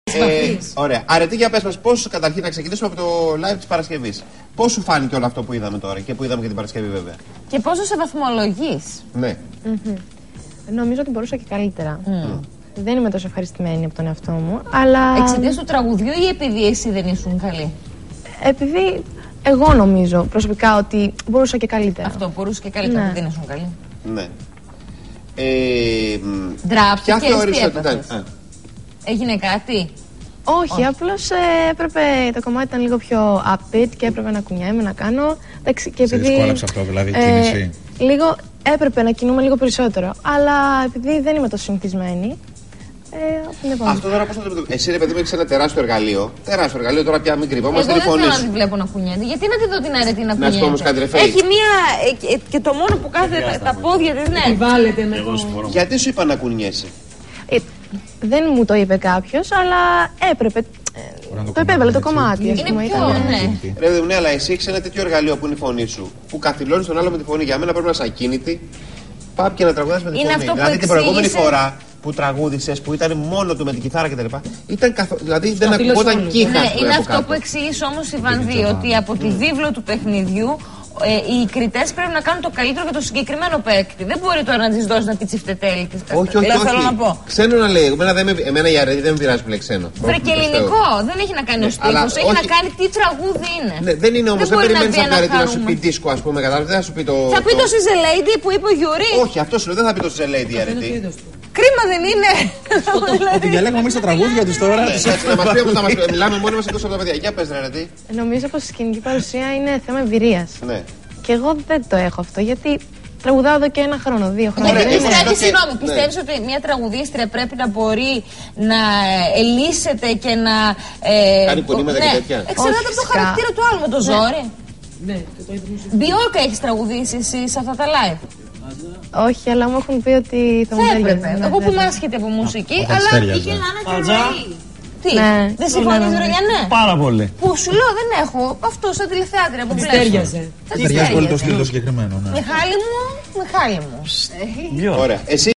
Ωραία. Αρετή, για πες μας, πώς καταρχήν να ξεκινήσουμε από το live της Παρασκευής. Πώς σου φάνηκε όλο αυτό που είδαμε τώρα και που είδαμε και την Παρασκευή, βέβαια. Και πόσο σε βαθμολογείς? Ναι. Νομίζω ότι μπορούσα και καλύτερα. Δεν είμαι τόσο ευχαριστημένη από τον εαυτό μου, αλλά. Εξαιτίας του τραγουδιού ή επειδή εσύ δεν ήσουν καλή? Επειδή εγώ νομίζω προσωπικά ότι μπορούσα και καλύτερα. Αυτό, μπορούσε και καλύτερα, Ναι. δεν ήσουν καλή. Ναι. Ντράπηκες, Ποια θεώρησε τι ότι ήταν? έπαθες? Έγινε κάτι? Όχι, απλώς έπρεπε. Το κομμάτι ήταν λίγο πιο upbeat και έπρεπε να κουνιέμαι, να κάνω. Εντάξει, και Σε επειδή. δυσκόλεψε αυτό, δηλαδή, η κίνηση. Λίγο έπρεπε να κινούμε λίγο περισσότερο. Αλλά επειδή δεν είμαι τόσο συνηθισμένη. Αυτό τώρα πώς θα το δούμε. Εσύ, ρε παιδί μου, έχεις ένα τεράστιο εργαλείο. Τεράστιο εργαλείο, τώρα πια μην κρυβόμαστε. Εγώ δεν θέλω να τη βλέπω να κουνιέται. Γιατί να τη δω την Αρετή να κουνιέται? Να σου πω όμως κάτι, ρε Φέη. Έχει μία. Και το μόνο που κάθεται τα πόδια της, ναι. Βάλετε με Γιατί σου είπα να κουνιέσαι? Δεν μου το είπε κάποιος, αλλά έπρεπε. Το επέβαλε το κομμάτι. Ας πούμε, Είναι πιο. Ναι. Ρε παιδί μου, ναι, αλλά εσύ έχεις ένα τέτοιο εργαλείο που είναι η φωνή σου. Που καθυλώνεις τον άλλο με τη φωνή. Για μένα πρέπει να είσαι ακίνητη. Πάμε και να τραγουδάς με τη Είναι φωνή. αυτό που Δηλαδή την προηγούμενη εξήγησε. φορά που τραγούδισες, που ήταν μόνο του με την κιθάρα κτλ. Δηλαδή δεν ακουγόταν κύχα. Ναι, είναι αυτό που εξήγησε όμως η Βανδύ, ότι από τη βίβλο του παιχνιδιού οι κριτές πρέπει να κάνουν το καλύτερο για το συγκεκριμένο παίκτη. Δεν μπορεί τώρα να της δώσει να πει τσιφτετέλη της. Όχι, όχι, Θέλω να πω. Ξένο να λέει. Εμένα η Αρετή δεν με πειράζει που λέει ξένο. Βρε και ελληνικό. Δεν έχει να κάνει ο στίχος. Έχει να κάνει τι τραγούδι είναι. Ναι, δεν είναι όμως. Δεν μπορεί περιμένεις να από την Αρετή να σου χαρούμε. πει δίσκο, ας πούμε. Κατάλαβε. Δεν θα σου πει το. Θα πει το She's a Lady που είπε ο Γιουρί. Όχι, αυτό σου λέω. Δεν θα πει το She's a Lady η Αρετή. Κρίμα δεν είναι. Ότι διαλέγουμε εμείς τα τραγούδια της τώρα. Να μας πει όπως θα μας πει. Μιλάμε μόνοι μας εκτός από τα παιδιά. Για πες, ρε Αρετή. Νομίζω πως η σκηνική παρουσία είναι θέμα εμπειρίας. Ναι. Και εγώ δεν το έχω αυτό, γιατί τραγουδάω εδώ και 1 χρόνο, 2 χρόνια. Ωραία, Δεν είναι- Συγγνώμη, Ναι. πιστεύεις ότι μια τραγουδίστρια πρέπει να μπορεί να ελύσεται και να. Κάνει πονήματα και τέτοια. Εξαρτάται από το φυσικά. χαρακτήρα του άλλου με το ζόρι. Ναι, και το είδαμε. Μπιόρκα έχεις τραγουδήσει εσύ σε αυτά τα live? Όχι, αλλά μου έχουν πει ότι θα μου Θα ταιριάζει. έπρεπε. Ναι, Εγώ που ναι. είμαι άσχετη από μουσική, Όταν αλλά. στέριαζε. Είχε να είναι και Ατζά. ροή. Τι, Ναι, δεν συμφωνείς, ναι. Ρολιανέ? Πάρα πολύ. Που σου λέω δεν έχω. Αυτό σαν τηλεθεάτρια που Της βλέπω. τέριαζε. Θα της Ταιριάζει πολύ το τέριαζε. στυλ το συγκεκριμένο. Ναι. Μιχάλη μου, Μιχάλη μου. Ωραία. Εσύ